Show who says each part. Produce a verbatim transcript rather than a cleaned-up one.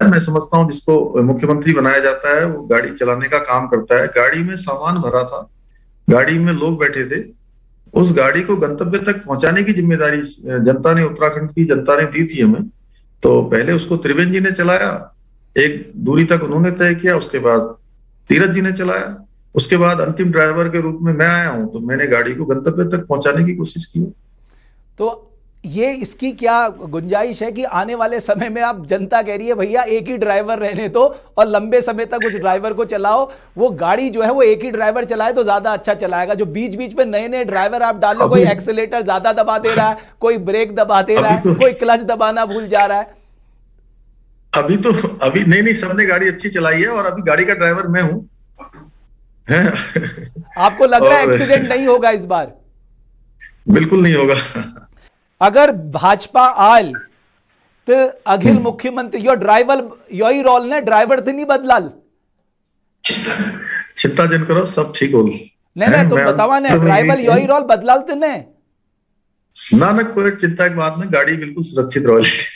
Speaker 1: मैं समझता हूँ जिसको मुख्यमंत्री बनाया जाता है वो गाड़ी चलाने का काम करता है। गाड़ी में सामान भरा था, गाड़ी में लोग बैठे थे, उस गाड़ी को गंतव्य तक पहुंचाने की जिम्मेदारी जनता ने, उत्तराखंड की जनता ने दी थी हमें। तो पहले उसको त्रिवेंद्र जी ने चलाया, एक दूरी तक उन्होंने तय किया, उसके बाद तीरथ जी ने चलाया, उसके बाद अंतिम ड्राइवर के रूप में मैं आया हूं, तो मैंने गाड़ी को गंतव्य तक पहुंचाने की कोशिश की।
Speaker 2: तो ये इसकी क्या गुंजाइश है कि आने वाले समय में आप, जनता कह रही है भैया एक ही ड्राइवर रहने दो और लंबे समय तक उस ड्राइवर को चलाओ, वो गाड़ी जो है वो एक ही ड्राइवर चलाए तो ज्यादा अच्छा चलाएगा। जो बीच बीच में नए नए ड्राइवर आप डालो, कोई एक्सीलेटर ज्यादा दबा दे रहा है, कोई ब्रेक दबा दे रहा है,
Speaker 1: तो,
Speaker 2: कोई क्लच दबाना भूल जा रहा है।
Speaker 1: अभी तो अभी नहीं नहीं सबने गाड़ी अच्छी चलाई है और अभी गाड़ी का ड्राइवर मैं हूं।
Speaker 2: आपको लग रहा है एक्सीडेंट नहीं होगा इस बार?
Speaker 1: बिल्कुल नहीं होगा।
Speaker 2: अगर भाजपा आल तो अखिल मुख्यमंत्री यो ड्राइवर योही रोल ने ड्राइवर तो नहीं बदलाल।
Speaker 1: चिंता जिन करो, सब ठीक होगी।
Speaker 2: नहीं नहीं तुम बतावा ने ड्राइवर योही रोल बदलाल तो ने
Speaker 1: ना ना कोई चिंता की बात नहीं, गाड़ी बिल्कुल सुरक्षित रोल।